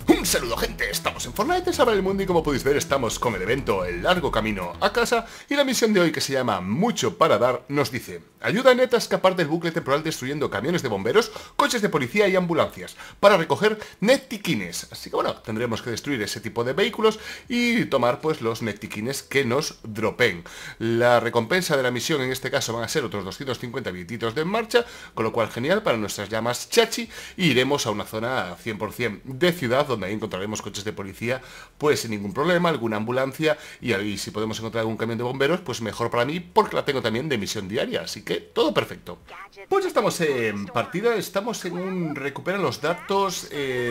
Un saludo, gente, estamos en Fortnite, Salvar el Mundo, y como podéis ver estamos con el evento El Largo Camino a Casa. Y la misión de hoy, que se llama Mucho para Dar, nos dice: ayuda a Ned a escapar del bucle temporal destruyendo camiones de bomberos, coches de policía y ambulancias para recoger Nettiquines. Así que bueno, tendremos que destruir ese tipo de vehículos y tomar pues los Nettiquines que nos dropen. La recompensa de la misión en este caso van a ser otros 250 billetitos de en marcha, con lo cual genial para nuestras llamas chachi. Y iremos a una zona 100% de ciudad, donde ahí encontraremos coches de policía pues sin ningún problema, alguna ambulancia, y ahí si podemos encontrar algún camión de bomberos, pues mejor para mí, porque la tengo también de misión diaria, así que todo perfecto. Pues ya estamos en partida, estamos en un recupera los datos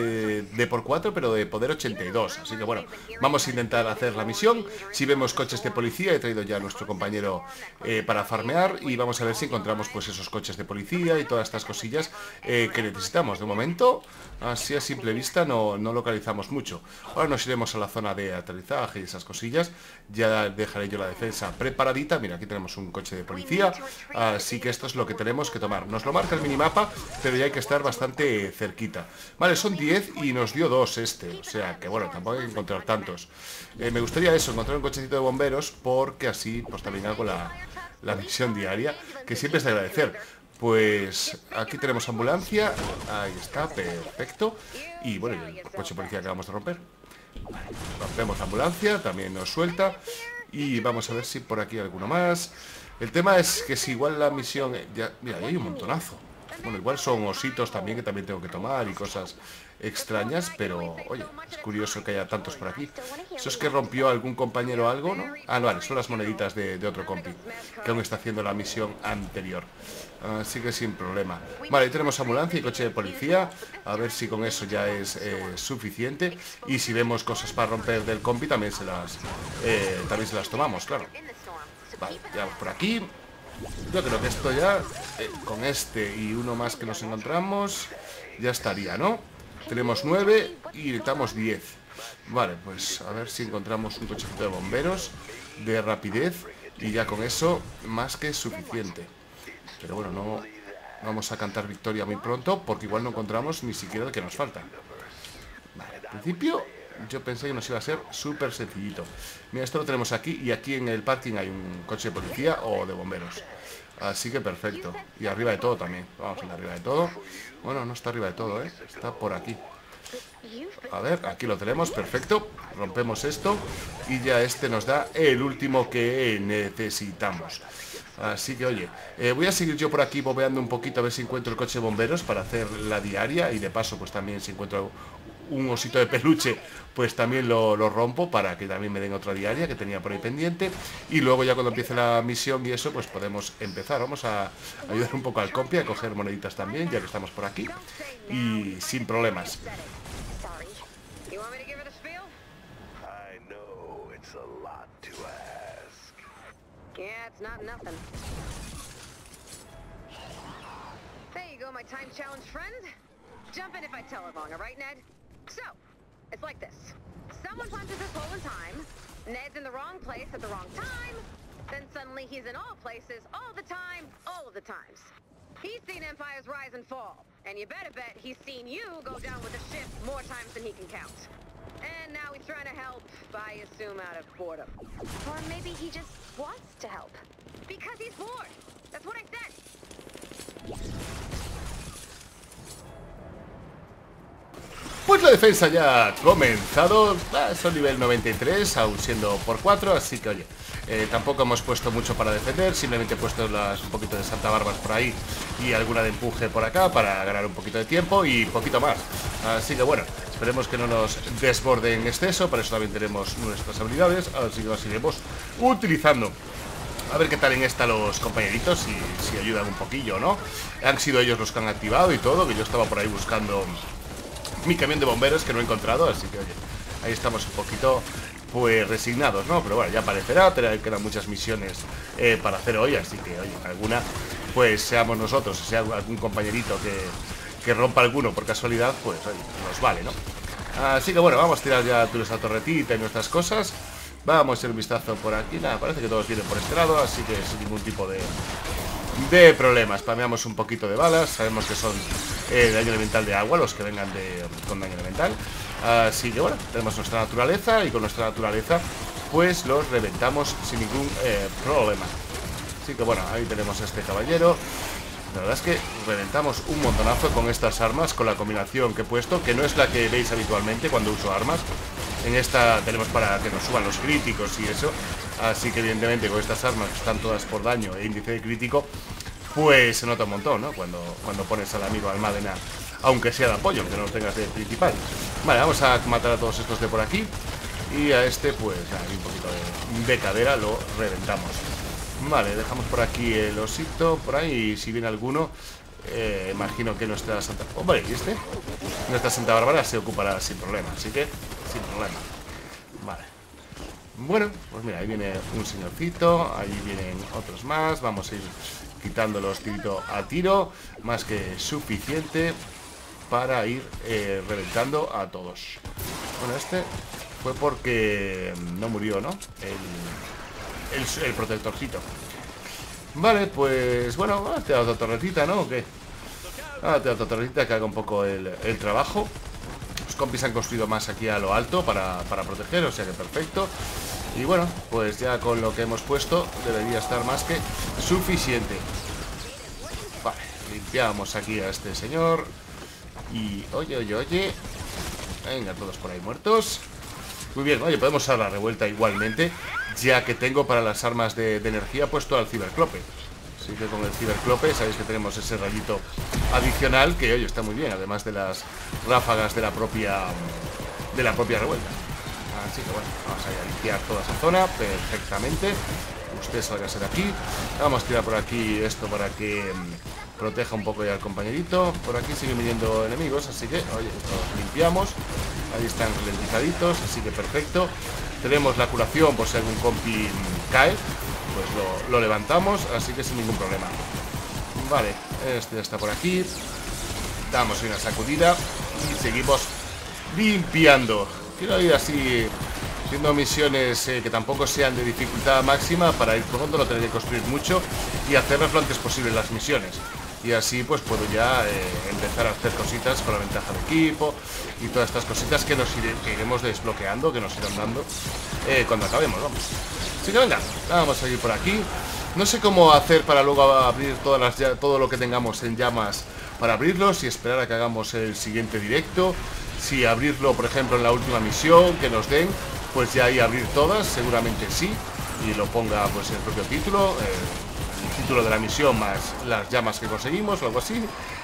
de por 4, pero de poder 82, así que bueno, vamos a intentar hacer la misión. Si vemos coches de policía, he traído ya a nuestro compañero para farmear, y vamos a ver si encontramos pues esos coches de policía y todas estas cosillas que necesitamos. De momento, así a simple vista no localizamos mucho. Ahora nos iremos a la zona de aterrizaje y esas cosillas. Ya dejaré yo la defensa preparadita. Mira, aquí tenemos un coche de policía, así que esto es lo que tenemos que tomar. Nos lo marca el minimapa, pero ya hay que estar bastante cerquita. Vale, son 10 y nos dio 2 este, o sea que bueno, tampoco hay que encontrar tantos. Me gustaría eso, encontrar un cochecito de bomberos, porque así pues también hago la misión diaria, que siempre es de agradecer. Pues aquí tenemos ambulancia, ahí está, perfecto. Y bueno, el coche de policía que acabamos de romper. Vale, rompemos la ambulancia, también nos suelta. Y vamos a ver si por aquí hay alguno más. El tema es que si igual la misión... ya, mira, ahí hay un montonazo. Bueno, igual son ositos también, que también tengo que tomar, y cosas extrañas, pero oye, es curioso que haya tantos por aquí. Eso es que rompió algún compañero algo, ¿no? Ah, no, vale, son las moneditas de otro compi que aún está haciendo la misión anterior. Así que sin problema. Vale, ahí tenemos ambulancia y coche de policía. A ver si con eso ya es suficiente. Y si vemos cosas para romper del compi, también se las tomamos, claro. Vale, ya vamos por aquí. Yo creo que esto ya, con este y uno más que nos encontramos, ya estaría, ¿no? Tenemos 9 y necesitamos 10. Vale, pues a ver si encontramos un cochecito de bomberos de rapidez, y ya con eso más que suficiente. Pero bueno, no vamos a cantar victoria muy pronto, porque igual no encontramos ni siquiera el que nos falta. Vale, al principio yo pensé que nos iba a ser súper sencillito. Mira, esto lo tenemos aquí, y aquí en el parking hay un coche de policía o de bomberos. Así que perfecto. Y arriba de todo también. Vamos a ir arriba de todo. Bueno, no está arriba de todo, ¿eh? Está por aquí. A ver, aquí lo tenemos, perfecto. Rompemos esto y ya este nos da el último que necesitamos. Así que oye, voy a seguir yo por aquí bobeando un poquito, a ver si encuentro el coche de bomberos para hacer la diaria. Y de paso pues también si encuentro un osito de peluche, pues también lo rompo, para que también me den otra diaria que tenía por ahí pendiente. Y luego ya cuando empiece la misión y eso, pues podemos empezar. Vamos a ayudar un poco al compi a coger moneditas también, ya que estamos por aquí. Y sin problemas. Yeah, it's not nothing. There you go, my time challenge friend. Jump in if I tell it wrong, alright, Ned? So, it's like this. Someone punches his hole in time, Ned's in the wrong place at the wrong time, then suddenly he's in all places, all the time, all of the times. He's seen empires rise and fall, and you better bet he's seen you go down with a ship more times than he can count. And now he's trying to help, I assume out of boredom. Or maybe he just wants to help. Because he's bored. That's what I said. Pues la defensa ya ha comenzado. Son nivel 93, aún siendo por 4, así que oye, tampoco hemos puesto mucho para defender. Simplemente he puesto un poquito de Santa Barbas por ahí y alguna de empuje por acá para ganar un poquito de tiempo y poquito más. Así que bueno, esperemos que no nos desborde en exceso. Para eso también tenemos nuestras habilidades, así que las iremos utilizando. A ver qué tal en esta los compañeritos, si ayudan un poquillo, ¿no? Han sido ellos los que han activado y todo, que yo estaba por ahí buscando mi camión de bomberos que no he encontrado, así que oye, ahí estamos un poquito pues resignados, ¿no? Pero bueno, ya aparecerá, quedan muchas misiones para hacer hoy, así que oye, alguna pues seamos nosotros, sea algún compañerito que rompa alguno por casualidad, pues oye, nos vale, ¿no? Así que bueno, vamos a tirar ya nuestra torretita y nuestras cosas. Vamos a hacer un vistazo por aquí. Nada, parece que todos vienen por este lado, así que sin ningún tipo de problemas. Spameamos un poquito de balas. Sabemos que son daño elemental de agua los que vengan con daño elemental. Así que bueno, tenemos nuestra naturaleza y con nuestra naturaleza pues los reventamos sin ningún problema. Así que bueno, ahí tenemos a este caballero. La verdad es que reventamos un montonazo con estas armas, con la combinación que he puesto, que no es la que veis habitualmente cuando uso armas. En esta tenemos para que nos suban los críticos y eso. Así que evidentemente con estas armas que están todas por daño e índice de crítico, pues se nota un montón, ¿no? Cuando pones al amigo Almádena, aunque sea de apoyo, aunque no lo tengas de principal. Vale, vamos a matar a todos estos de por aquí. Y a este, pues, hay un poquito de cadera, lo reventamos. Vale, dejamos por aquí el osito, por ahí, si viene alguno, imagino que nuestra Santa... Hombre, ¿y este? Nuestra Santa Bárbara se ocupará sin problema, así que, sin problema. Vale. Bueno, pues mira, ahí viene un señorcito, ahí vienen otros más, vamos a ir quitándolos tirito a tiro, más que suficiente para ir reventando a todos. Bueno, este fue porque no murió, ¿no? El protectorcito. Vale, pues bueno, te da otra torretita, ¿no? ¿O qué? Te da otra torretita que haga un poco el trabajo. Los compis han construido más aquí a lo alto para proteger, o sea que perfecto. Y bueno, pues ya con lo que hemos puesto debería estar más que suficiente. Vale, limpiamos aquí a este señor. Y oye. Venga, todos por ahí muertos. Muy bien, oye, podemos usar la revuelta igualmente, ya que tengo para las armas de energía puesto al ciberclope. Así que con el ciberclope sabéis que tenemos ese rayito adicional que, oye, está muy bien, además de las ráfagas de la propia revuelta. Así que bueno, vamos a ir a limpiar toda esa zona perfectamente. Usted sálgase de aquí. Vamos a tirar por aquí esto para que proteja un poco ya al compañerito. Por aquí siguen viniendo enemigos, así que, oye, los limpiamos. Ahí están ralentizaditos, así que perfecto. Tenemos la curación por si algún compi cae, pues lo levantamos, así que sin ningún problema. Vale, este ya está por aquí. Damos una sacudida y seguimos limpiando. Quiero ir así, haciendo misiones que tampoco sean de dificultad máxima, para ir pronto, no tener que construir mucho y hacerlas lo antes posible las misiones. Y así pues puedo ya empezar a hacer cositas con la ventaja de equipo y todas estas cositas que iremos desbloqueando, que nos irán dando cuando acabemos, vamos. Así que venga, vamos a ir por aquí. No sé cómo hacer para luego abrir todo lo que tengamos en llamas para abrirlo, si esperar a que hagamos el siguiente directo, si abrirlo por ejemplo en la última misión que nos den, pues ya ahí abrir todas, seguramente sí, y lo ponga pues en el propio título, el título de la misión más las llamas que conseguimos o algo así,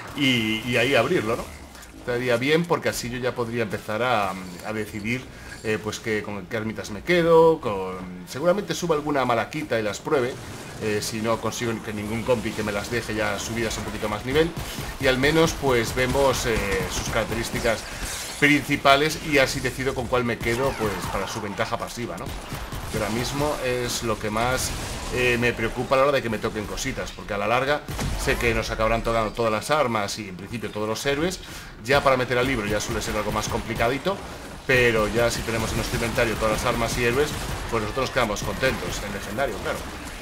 y ahí abrirlo, ¿no? Estaría bien porque así yo ya podría empezar a decidir pues con qué ermitas me quedo, seguramente suba alguna malaquita y las pruebe, si no consigo que ningún compi que me las deje ya subidas un poquito más nivel, y al menos pues vemos sus características principales y así decido con cuál me quedo pues para su ventaja pasiva, ¿no? Que ahora mismo es lo que más me preocupa a la hora de que me toquen cositas, porque a la larga sé que nos acabarán tocando todas las armas y en principio todos los héroes. Ya para meter al libro ya suele ser algo más complicadito, pero ya si tenemos en nuestro inventario todas las armas y héroes, pues nosotros quedamos contentos, en legendario, claro.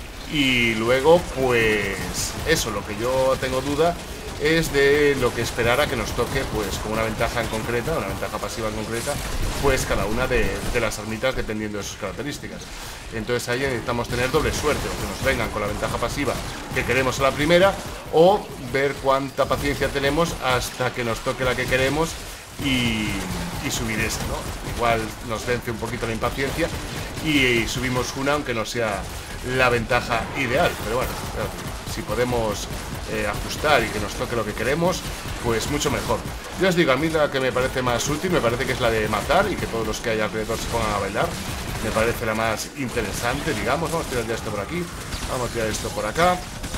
Y luego pues eso, lo que yo tengo duda es de lo que esperar a que nos toque pues con una ventaja en concreta, una ventaja pasiva en concreta, pues cada una de las armitas dependiendo de sus características. Entonces ahí necesitamos tener doble suerte, o que nos vengan con la ventaja pasiva que queremos a la primera, o ver cuánta paciencia tenemos hasta que nos toque la que queremos y subir esa, ¿no? Igual nos vence un poquito la impaciencia y subimos una, aunque no sea la ventaja ideal, pero bueno, si podemos ajustar y que nos toque lo que queremos, pues mucho mejor. Yo os digo, a mí la que me parece más útil me parece que es la de matar y que todos los que hay alrededor se pongan a bailar. Me parece la más interesante, digamos. Vamos a tirar ya esto por aquí, vamos a tirar esto por acá.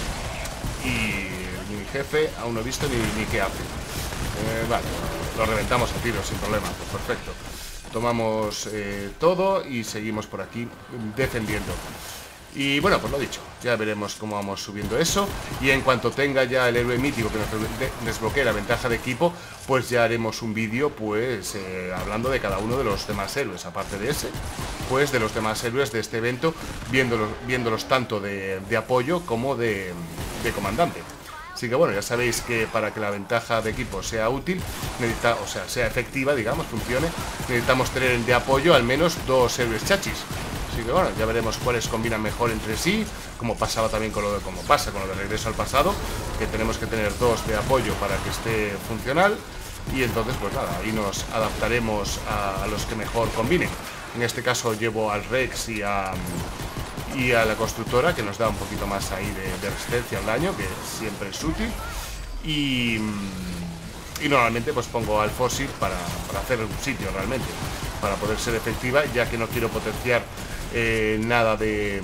Y mi jefe aún no he visto ni qué hace. Vale, lo reventamos a tiros sin problema, pues perfecto. Tomamos todo y seguimos por aquí defendiendo. Y bueno, pues lo dicho, ya veremos cómo vamos subiendo eso. Y en cuanto tenga ya el héroe mítico que nos desbloquee la ventaja de equipo, pues ya haremos un vídeo pues hablando de cada uno de los demás héroes. Aparte de ese, pues de los demás héroes de este evento, viéndolos tanto de apoyo como de comandante. Así que bueno, ya sabéis que para que la ventaja de equipo sea útil, sea efectiva, digamos, funcione, necesitamos tener de apoyo al menos 2 héroes chachis. Así que bueno, ya veremos cuáles combinan mejor entre sí, como pasaba también como pasa con lo de Regreso al Pasado, que tenemos que tener 2 de apoyo para que esté funcional. Y entonces pues nada, ahí nos adaptaremos a los que mejor combinen. En este caso llevo al Rex y a la constructora, que nos da un poquito más ahí de resistencia al daño, que siempre es útil. Y normalmente pues pongo al fósil para hacer un sitio realmente, para poder ser efectiva, ya que no quiero potenciar nada de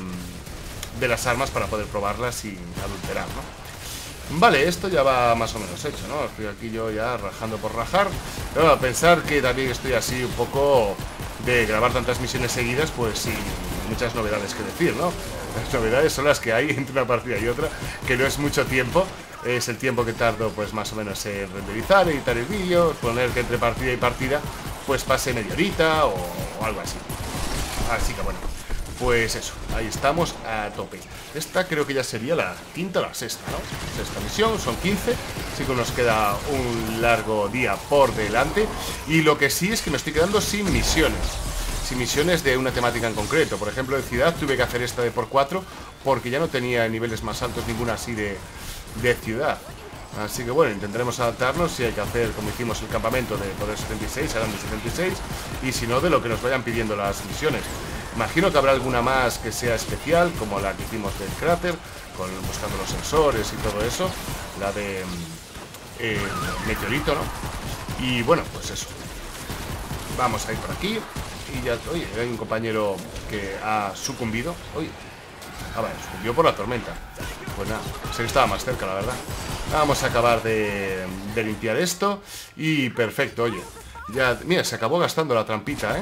las armas para poder probarlas sin adulterar, ¿no? Vale, esto ya va más o menos hecho, ¿no? Estoy aquí yo ya rajando por rajar. Pero a pensar que también estoy así un poco de grabar tantas misiones seguidas, pues sin muchas novedades que decir, ¿no? Las novedades son las que hay entre una partida y otra, que no es mucho tiempo. Es el tiempo que tardo pues más o menos en renderizar, editar el vídeo, poner que entre partida y partida pues pase media horita o algo así. Así que bueno, pues eso, ahí estamos a tope. Esta creo que ya sería la quinta o la sexta, ¿no? Sexta misión, son 15. Así que nos queda un largo día por delante. Y lo que sí es que me estoy quedando sin misiones. Sin misiones de una temática en concreto. Por ejemplo, en ciudad tuve que hacer esta de por 4 porque ya no tenía niveles más altos ninguna así de ciudad. Así que bueno, intentaremos adaptarnos. Si hay que hacer como hicimos el campamento de poder 76, harán de 76. Y si no, de lo que nos vayan pidiendo las misiones. Imagino que habrá alguna más que sea especial, como la que hicimos del cráter, buscando los sensores y todo eso. La de meteorito, ¿no? Y bueno, pues eso. Vamos a ir por aquí. Y ya, oye, hay un compañero que ha sucumbido. Oye, vale, sucumbió por la tormenta. Pues nada, sé que estaba más cerca, la verdad. Vamos a acabar de limpiar esto. Y perfecto, oye. Ya, mira, se acabó gastando la trampita, ¿eh?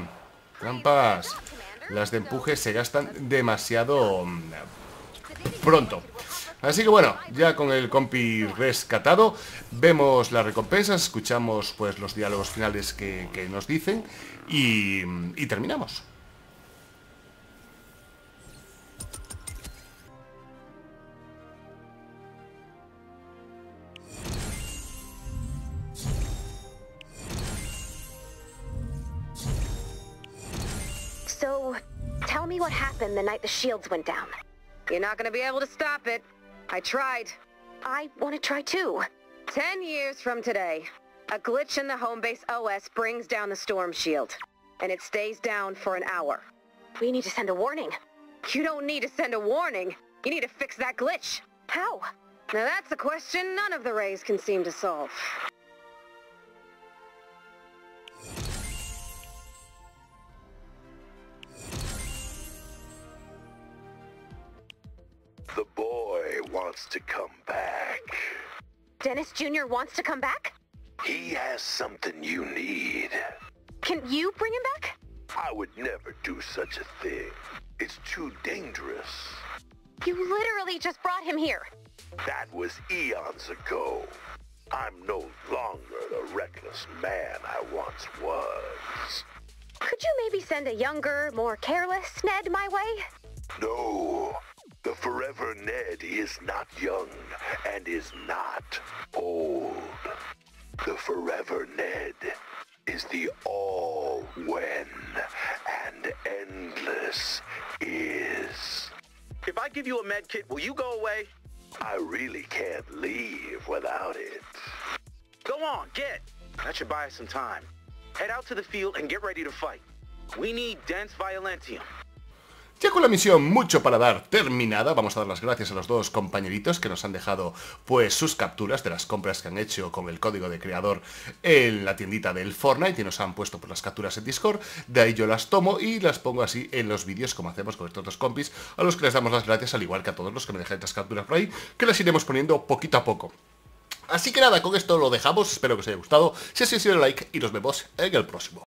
Trampas. Las de empuje se gastan demasiado pronto. Así que bueno, ya con el compi rescatado, vemos las recompensas, escuchamos pues los diálogos finales que nos dicen y terminamos. So, tell me what happened the night the shields went down. You're not gonna be able to stop it. I tried. I want to try too. 10 years from today, a glitch in the home base OS brings down the storm shield, and it stays down for an hour. We need to send a warning. You don't need to send a warning. You need to fix that glitch. How? Now that's a question none of the Rays can seem to solve. The boy wants to come back. Dennis Jr. wants to come back? He has something you need. Can you bring him back? I would never do such a thing. It's too dangerous. You literally just brought him here. That was eons ago. I'm no longer the reckless man I once was. Could you maybe send a younger, more careless Ned my way? No. The Forever Ned is not young and is not old. The Forever Ned is the all-when and endless is. If I give you a med kit, will you go away? I really can't leave without it. Go on, get. That should buy us some time. Head out to the field and get ready to fight. We need dense violentium. Ya con la misión Mucho para Dar terminada, vamos a dar las gracias a los dos compañeritos que nos han dejado pues sus capturas de las compras que han hecho con el código de creador en la tiendita del Fortnite y nos han puesto pues las capturas en Discord. De ahí yo las tomo y las pongo así en los vídeos como hacemos con estos dos compis, a los que les damos las gracias, al igual que a todos los que me dejan estas capturas por ahí, que las iremos poniendo poquito a poco. Así que nada, con esto lo dejamos, espero que os haya gustado. Si así ha sido, like y nos vemos en el próximo.